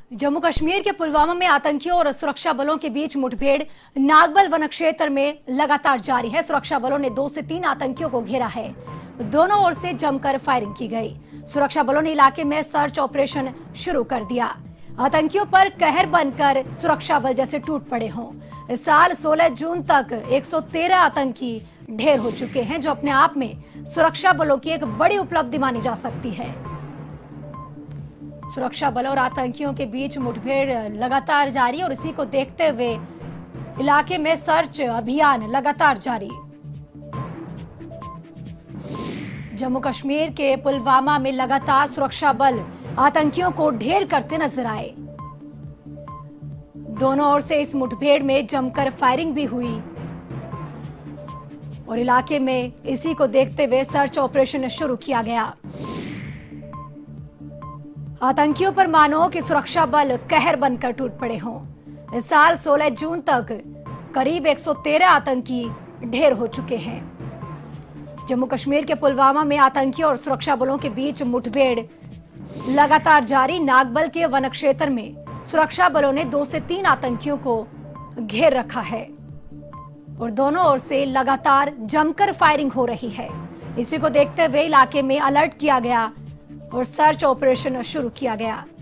जम्मू कश्मीर के पुलवामा में आतंकियों और सुरक्षा बलों के बीच मुठभेड़ नागबल वन क्षेत्र में लगातार जारी है। सुरक्षा बलों ने 2 से 3 आतंकियों को घेरा है। दोनों ओर से जमकर फायरिंग की गई। सुरक्षा बलों ने इलाके में सर्च ऑपरेशन शुरू कर दिया। आतंकियों पर कहर बनकर सुरक्षा बल जैसे टूट पड़े हों। इस साल 16 जून तक 113 आतंकी ढेर हो चुके हैं, जो अपने आप में सुरक्षा बलों की एक बड़ी उपलब्धि मानी जा सकती है। सुरक्षा बलों और आतंकियों के बीच मुठभेड़ लगातार जारी और इसी को देखते हुए इलाके में सर्च अभियान लगातार जारी। जम्मू कश्मीर के पुलवामा में लगातार सुरक्षा बल आतंकियों को ढेर करते नजर आए। दोनों ओर से इस मुठभेड़ में जमकर फायरिंग भी हुई और इलाके में इसी को देखते हुए सर्च ऑपरेशन शुरू किया गया। आतंकियों पर मानो कि सुरक्षा बल कहर बनकर टूट पड़े हों। इस साल 16 जून तक करीब 113 आतंकी ढेर हो चुके हैं। जम्मू कश्मीर के पुलवामा में आतंकियों और सुरक्षा बलों के बीच मुठभेड़ लगातार जारी। नागबल के वन क्षेत्र में सुरक्षा बलों ने 2 से 3 आतंकियों को घेर रखा है और दोनों ओर से लगातार जमकर फायरिंग हो रही है। इसी को देखते हुए इलाके में अलर्ट किया गया और सर्च ऑपरेशन शुरू किया गया।